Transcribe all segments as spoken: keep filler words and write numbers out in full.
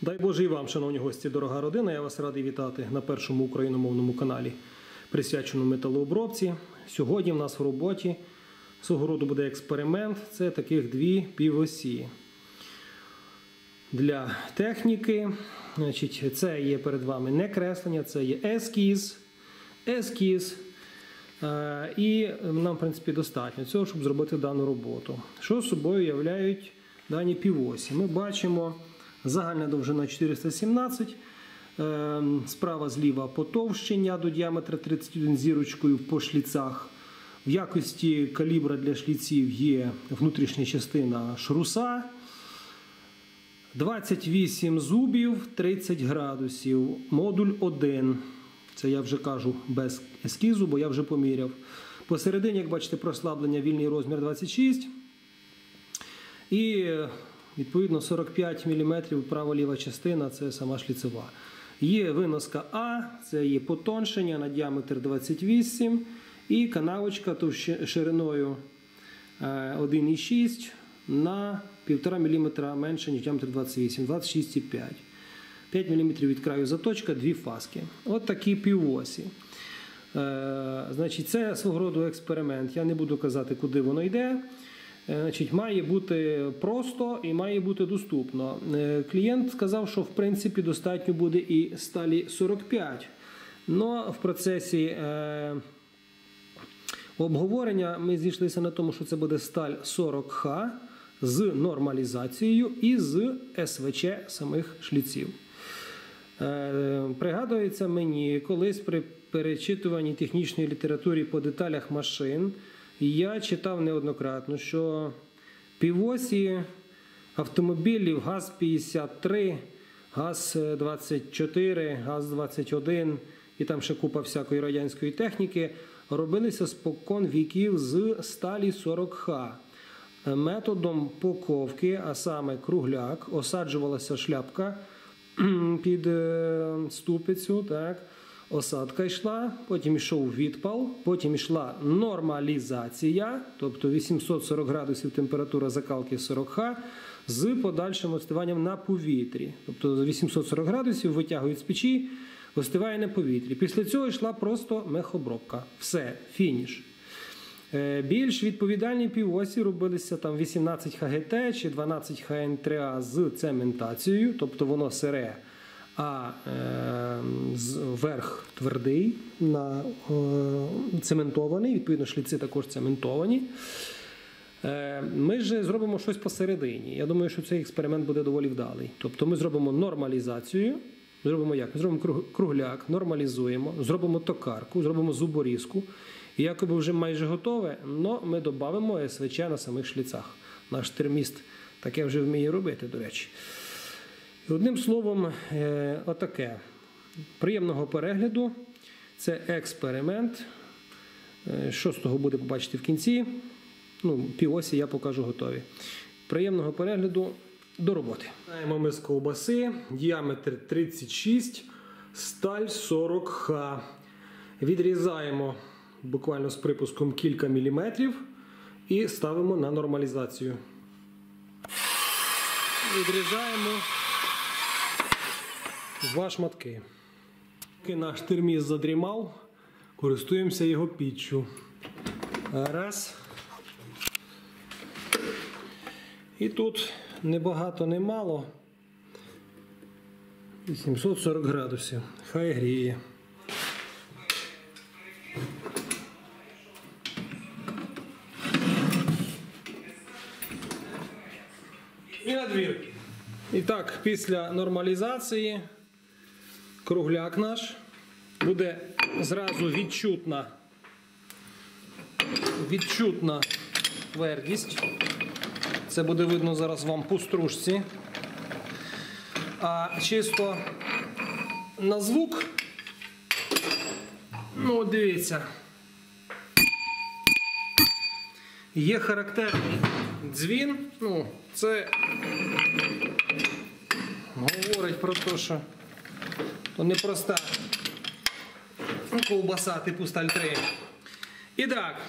Дай Боже і вам, шановні гості, дорога родина, я вас радий вітати на першому україномовному каналі, присвяченому металообробці. Сьогодні в нас в роботі свого роду буде експеримент, це таких дві півосі. Для техніки, значить, це є перед вами не креслення, це є ескіз, ескіз. І нам, в принципі, достатньо цього, щоб зробити дану роботу. Що собою являють дані півосі? Ми бачимо загальна довжина чотириста сімнадцять, справа зліва потовщення до діаметра тридцять один зірочкою по шліцах. В якості калібра для шліців є внутрішня частина шруса. двадцять вісім зубів, тридцять градусів, модуль один. Це я вже кажу без ескізу, бо я вже поміряв. Посередині, як бачите, прослаблення, вільний розмір двадцять шість. І, відповідно, сорок п'ять міліметрів права-ліва частина, це сама шліцева. Є виноска А, це є потоншення на діаметр двадцять вісім. І канавочка шириною один і шість на півтора міліметра менше, ніж діаметр двадцять вісім, двадцять шість і п'ять. п'ять міліметрів від краю заточка, дві фаски. От такі півосі. Е, значить, це свого роду експеримент. Я не буду казати, куди воно йде. Е, значить, має бути просто і має бути доступно. Е, клієнт сказав, що в принципі достатньо буде і сталі сорок п'ять. Но в процесі е, обговорення ми зійшлися на тому, що це буде сталь сорок ха з нормалізацією і з ес ве че самих шліців. Е, пригадується мені, колись при перечитуванні технічної літератури по деталях машин я читав неоднократно, що півосі автомобілів газ п'ятдесят три, газ двадцять чотири, газ двадцять один і там ще купа всякої радянської техніки робилися спокон віків з сталі сорок ха. Методом поковки, а саме кругляк, осаджувалася шляпка під ступицю, так, осадка йшла, потім йшов відпал, потім йшла нормалізація, тобто вісімсот сорок градусів температура закалки сорок ха, з подальшим остиванням на повітрі. Тобто вісімсот сорок градусів витягують з печі, остиває на повітрі. Після цього йшла просто мехобробка. Все, фініш. Більш відповідальні півосі робилися там вісімнадцять ха ге те чи дванадцять ха ен три а з цементацією, тобто воно сире, а е, верх твердий, на, е, цементований, відповідно шліци також цементовані. Е, ми ж зробимо щось посередині. Я думаю, що цей експеримент буде доволі вдалий. Тобто ми зробимо нормалізацію, зробимо як? Ми зробимо кругляк, нормалізуємо, зробимо токарку, зробимо зуборізку. І якоби вже майже готове, але ми додамо ес ве че на самих шліцах. Наш терміст таке вже вміє робити, до речі. І одним словом, е, отаке. Приємного перегляду. Це експеримент. Е, що з того буде, побачити в кінці. Ну, півосі я покажу готові. Приємного перегляду, до роботи. Маємо ми з ковбаси, діаметр тридцять шість, сталь сорок ха. Відрізаємо буквально з припуском кілька міліметрів і ставимо на нормалізацію. Відрізаємо два шматки. Поки наш терміс задрімав, користуємося його піччю. Раз. І тут небагато, не мало. вісімсот сорок градусів. Хай гріє. І на двір. І так, після нормалізації кругляк наш буде зразу відчутна, відчутна твердість. Це буде видно зараз вам по стружці. А чисто на звук, ну дивіться, є характерний дзвін, ну, це говорить про те, що то не проста ковбаса типу сталь три. І так,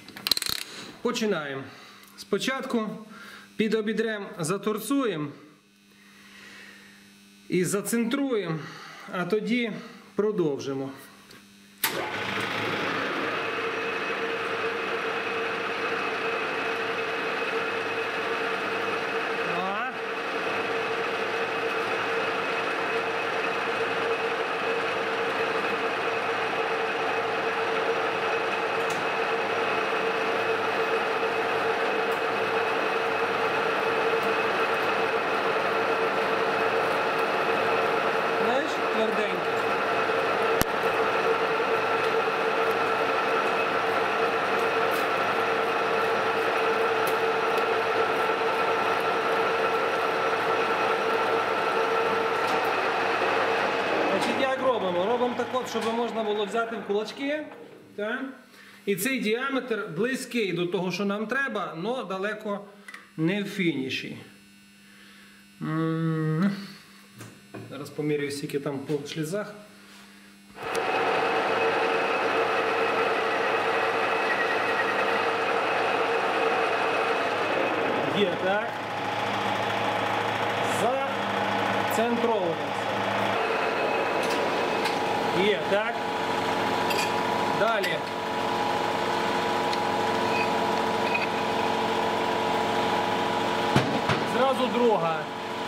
починаємо. Спочатку під обідрем заторцуємо І зацентруємо, а тоді продовжимо. Тверденько. Значить, як робимо? Робимо так от, щоб можна було взяти в кулачки. Так? І цей діаметр близький до того, що нам треба, але далеко не в фініші. М-м-м. Зараз поміряю, скільки там по шлізах. Є, так? Зацентровуємося. Є, так? Далі. Зразу друга.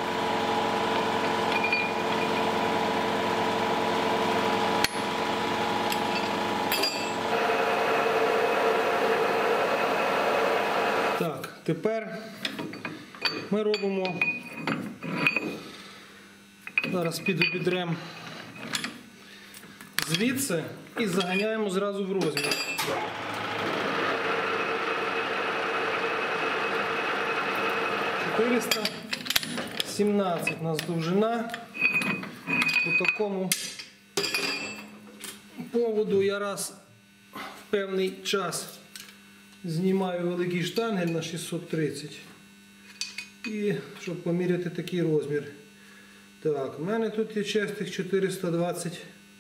Так, тепер ми робимо, зараз піду підрем звідси і заганяємо зразу в розмір. чотириста сімнадцять у нас довжина. По такому поводу я раз в певний час знімаю великий штангель на шістсот тридцять. І щоб поміряти такий розмір. Так, у мене тут є чистих чотириста двадцять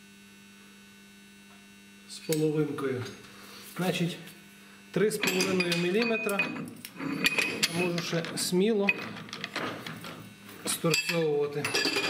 з половинкою. Значить, три з половиною міліметра. Можу ще сміло сторцьовувати.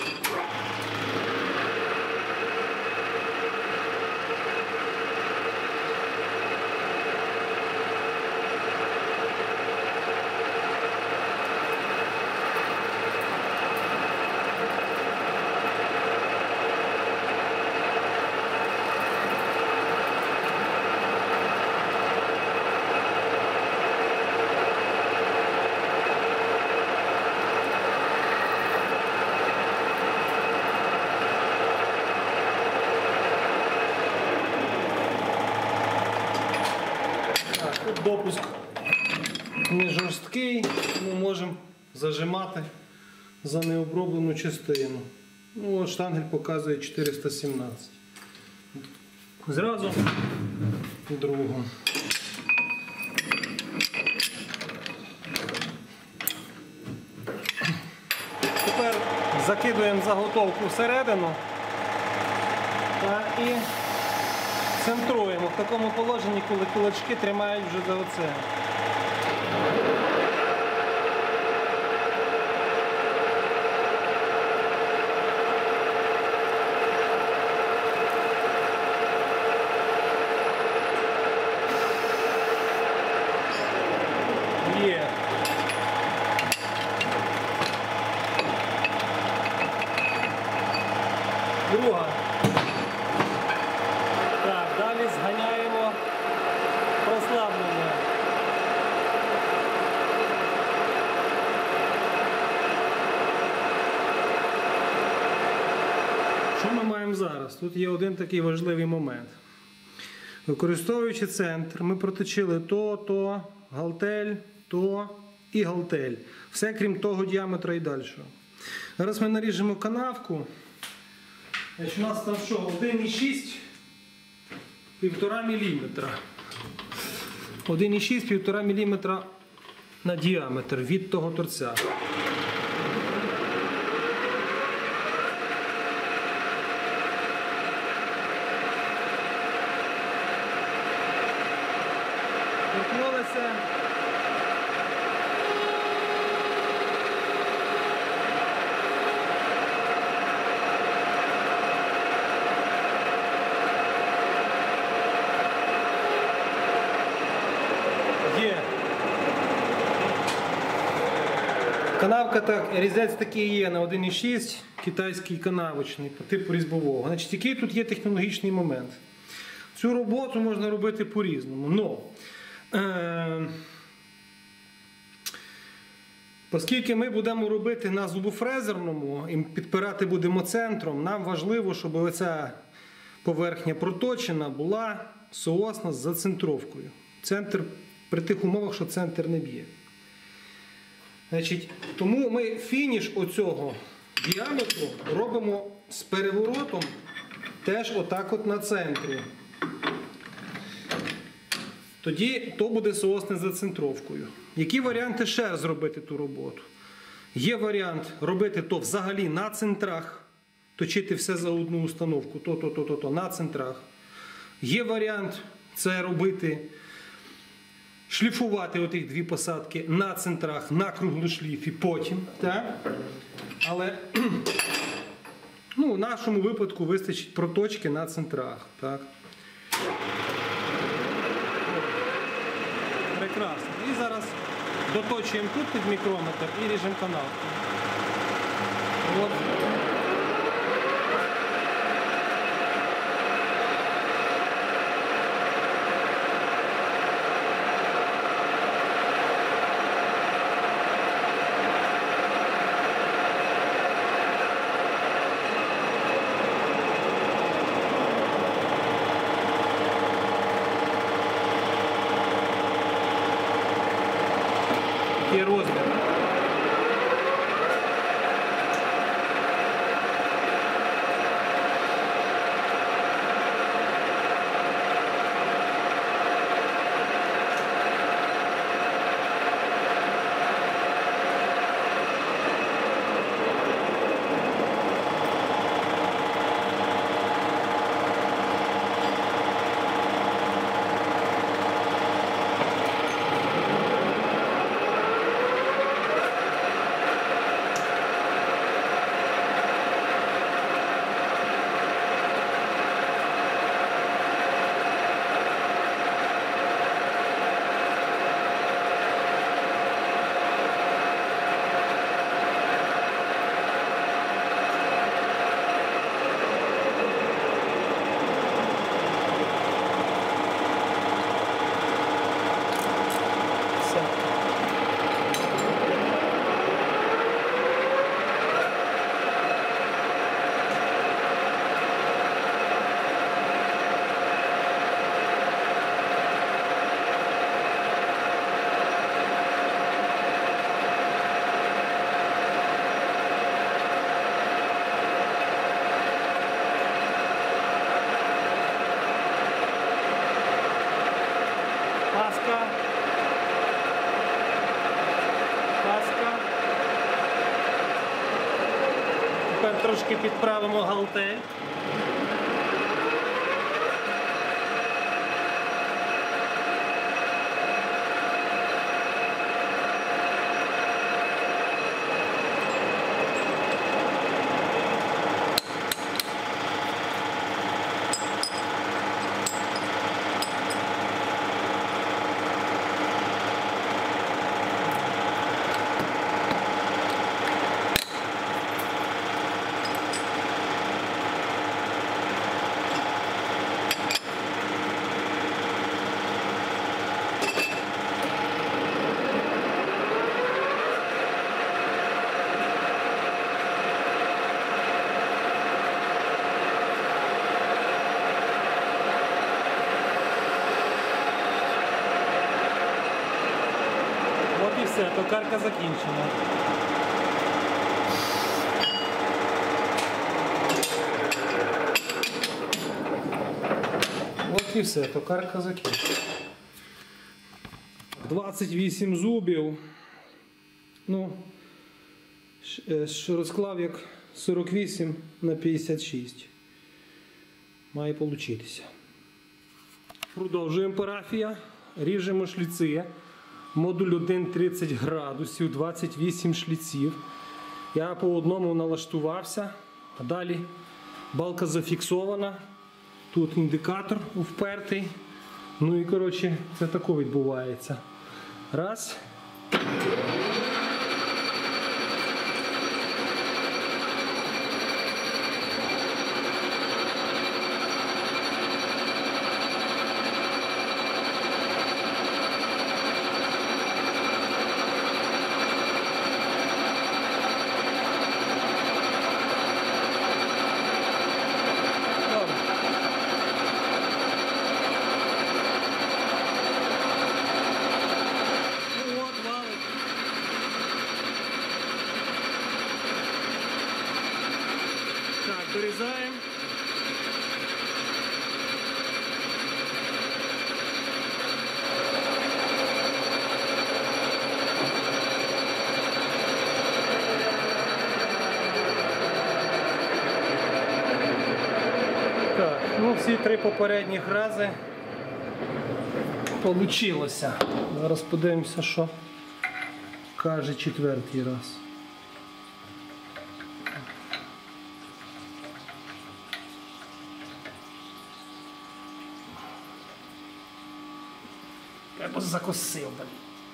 Тут допуск не жорсткий, ми можемо зажимати за необроблену частину. Ну, от штангель показує чотириста сімнадцять. Зразу другу. Тепер закидуємо заготовку всередину та і центруємо в такому положенні, коли кулачки тримають вже за оце. Є. Друга. Так, далі зганяємо прослаблення. Що ми маємо зараз? Тут є один такий важливий момент. Використовуючи центр, ми проточили то, то, галтель, то і галтель. Все крім того діаметра і далі. Зараз ми наріжемо канавку. Значить, у нас там що? один і шість, півтора міліметра. один і шість, півтора міліметра на діаметр від того торця. Торкнулися. Канавка так, різець такий є на один і шість, китайський канавочний, по типу різьбового. Значить, який тут є технологічний момент? Цю роботу можна робити по-різному. Но, е, оскільки ми будемо робити на зубофрезерному і підпирати будемо центром, нам важливо, щоб оця поверхня проточена була соосна з зацентровкою. Центр при тих умовах, що центр не б'є. Значить, тому ми фініш оцього діаметру робимо з переворотом теж отак от на центрі. Тоді то буде соосне з зацентровкою. Які варіанти ще зробити ту роботу? Є варіант робити то взагалі на центрах, точити все за одну установку, то-то-то-то на центрах. Є варіант це робити, шліфувати отих дві посадки на центрах, на круглошліфі потім. Так? Але ну, в нашому випадку вистачить проточки на центрах. Так? Прекрасно. І зараз доточуємо тут під мікрометр і ріжемо канал. От. Є розмір. Тепер трошки підправимо галтель. І все, токарка закінчена. От і все, токарка закінчена. двадцять вісім зубів. Ну, розклав як сорок вісім на п'ятдесят шість. Має получитися. Продовжуємо парафія. Ріжемо шліци. Модуль один тридцять градусів, двадцять вісім шліців. Я по одному налаштувався, а далі балка зафіксована. Тут індикатор впертий. Ну і коротше, це тако відбувається. Раз. вирізаємо. Так, ну всі три попередніх рази получилося. Зараз подивимося, що каже четвертий раз. Треба закосив, блін.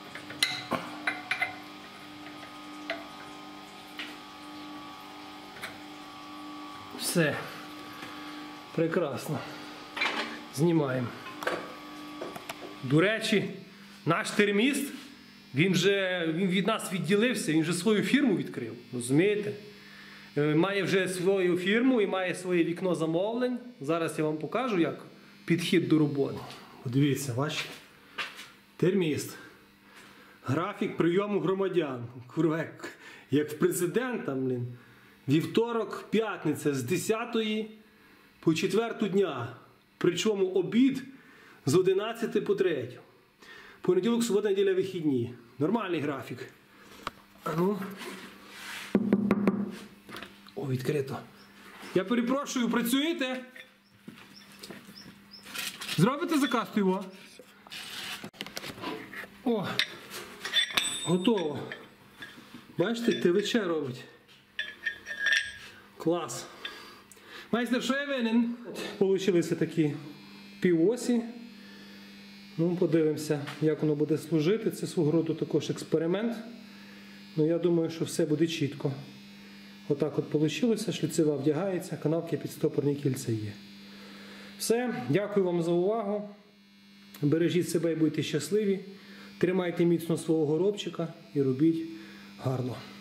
Все. Прекрасно. Знімаємо. До речі, наш терміст, він вже він від нас відділився, він вже свою фірму відкрив. Розумієте? Має вже свою фірму і має своє вікно замовлень. Зараз я вам покажу, як підхід до роботи. Подивіться, бачите? Терміст. Графік прийому громадян. Курва, як, як в президента, блін. Вівторок, п'ятниця з десятої по четверту дня. Причому обід з одинадцяти по третю. Понеділок, субота, неділя, вихідні. Нормальний графік. А ну. О, відкрито. Я перепрошую, працюєте? Зробите заказ його? О, готово. Бачите, ТВЧ робить. Клас. Майстер, що я винен? Получилися такі півосі. Ну, подивимося, як воно буде служити. Це свого роду також експеримент. Ну, я думаю, що все буде чітко. Отак от вийшло, шліцева вдягається, канавки підстопорні кільця є. Все, дякую вам за увагу. Бережіть себе і будьте щасливі. Тримайте міцно свого горобчика і робіть гарно.